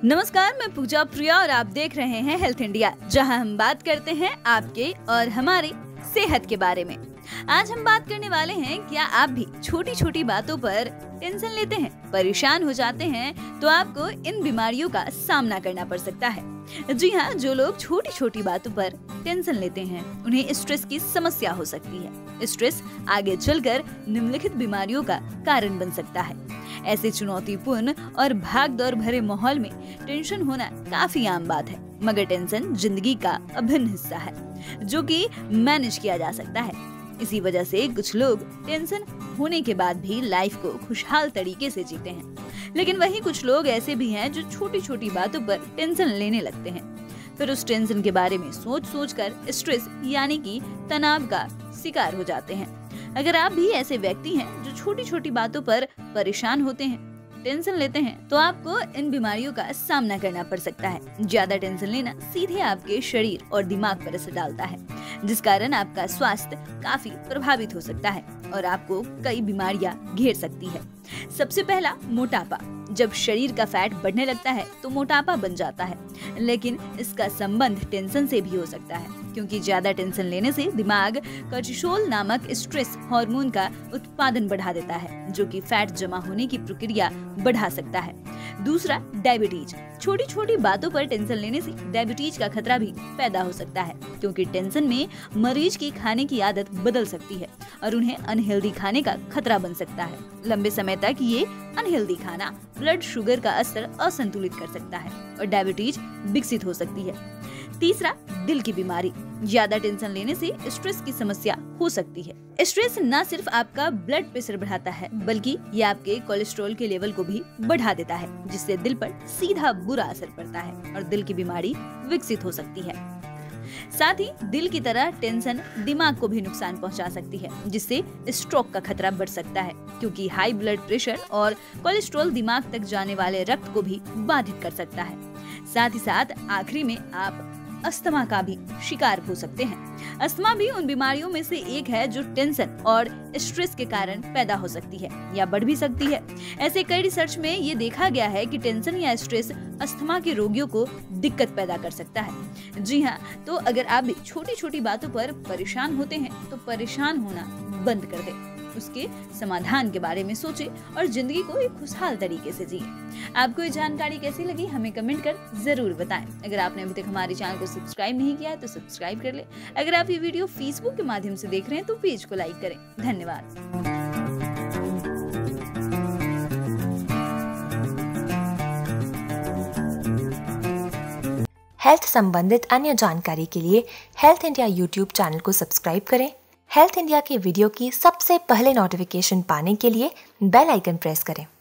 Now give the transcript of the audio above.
नमस्कार, मैं पूजा प्रिया और आप देख रहे हैं हेल्थ इंडिया, जहां हम बात करते हैं आपके और हमारे सेहत के बारे में। आज हम बात करने वाले हैं, क्या आप भी छोटी छोटी बातों पर टेंशन लेते हैं, परेशान हो जाते हैं, तो आपको इन बीमारियों का सामना करना पड़ सकता है। जी हाँ, जो लोग छोटी छोटी बातों पर टेंशन लेते हैं उन्हें स्ट्रेस की समस्या हो सकती है। स्ट्रेस आगे चलकर निम्नलिखित बीमारियों का कारण बन सकता है। ऐसे चुनौतीपूर्ण और भागदौड़ भरे माहौल में टेंशन होना काफी आम बात है, मगर टेंशन जिंदगी का अभिन्न हिस्सा है जो कि मैनेज किया जा सकता है। इसी वजह से कुछ लोग टेंशन होने के बाद भी लाइफ को खुशहाल तरीके से जीते हैं, लेकिन वहीं कुछ लोग ऐसे भी हैं जो छोटी छोटी बातों पर टेंशन लेने लगते हैं, फिर उस टेंशन के बारे में सोच कर स्ट्रेस यानी कि तनाव का शिकार हो जाते हैं। अगर आप भी ऐसे व्यक्ति हैं जो छोटी छोटी बातों पर परेशान होते हैं, टेंशन लेते हैं, तो आपको इन बीमारियों का सामना करना पड़ सकता है। ज्यादा टेंशन लेना सीधे आपके शरीर और दिमाग पर असर डालता है, जिस कारण आपका स्वास्थ्य काफी प्रभावित हो सकता है और आपको कई बीमारियां घेर सकती है। सबसे पहला, मोटापा। जब शरीर का फैट बढ़ने लगता है तो मोटापा बन जाता है, लेकिन इसका संबंध टेंशन से भी हो सकता है, क्योंकि ज्यादा टेंशन लेने से दिमाग कोर्टिसोल नामक स्ट्रेस हार्मोन का उत्पादन बढ़ा देता है, जो कि फैट जमा होने की प्रक्रिया बढ़ा सकता है। दूसरा, डायबिटीज। छोटी छोटी बातों पर टेंशन लेने से डायबिटीज का खतरा भी पैदा हो सकता है, क्योंकि टेंशन में मरीज की खाने की आदत बदल सकती है और उन्हें अनहेल्दी खाने का खतरा बन सकता है। लंबे समय तक ये अनहेल्दी खाना ब्लड शुगर का स्तर असंतुलित कर सकता है और डायबिटीज विकसित हो सकती है। तीसरा, दिल की बीमारी। ज्यादा टेंशन लेने से स्ट्रेस की समस्या हो सकती है। स्ट्रेस न सिर्फ आपका ब्लड प्रेशर बढ़ाता है, बल्कि ये आपके कोलेस्ट्रॉल के लेवल को भी बढ़ा देता है, जिससे दिल पर सीधा बुरा असर पड़ता है और दिल की बीमारी विकसित हो सकती है। साथ ही दिल की तरह टेंशन दिमाग को भी नुकसान पहुंचा सकती है, जिससे स्ट्रोक का खतरा बढ़ सकता है, क्योंकि हाई ब्लड प्रेशर और कोलेस्ट्रॉल दिमाग तक जाने वाले रक्त को भी बाधित कर सकता है। साथ ही साथ आखिरी में आप अस्थमा का भी शिकार हो सकते हैं। अस्थमा भी उन बीमारियों में से एक है जो टेंशन और स्ट्रेस के कारण पैदा हो सकती है या बढ़ भी सकती है। ऐसे कई रिसर्च में ये देखा गया है कि टेंशन या स्ट्रेस अस्थमा के रोगियों को दिक्कत पैदा कर सकता है। जी हाँ, तो अगर आप भी छोटी छोटी बातों पर परेशान होते हैं तो परेशान होना बंद कर दें, उसके समाधान के बारे में सोचें और जिंदगी को एक खुशहाल तरीके से जिए। आपको ये जानकारी कैसी लगी हमें कमेंट कर जरूर बताएं। अगर आपने अभी तक हमारे चैनल को सब्सक्राइब नहीं किया है तो सब्सक्राइब कर लें। अगर आप ये वीडियो फेसबुक के माध्यम से देख रहे हैं तो पेज को लाइक करें। धन्यवाद। हेल्थ संबंधित अन्य जानकारी के लिए हेल्थ इंडिया यूट्यूब चैनल को सब्सक्राइब करें। हेल्थ इंडिया के वीडियो की सबसे पहले नोटिफिकेशन पाने के लिए बेल आइकन प्रेस करें।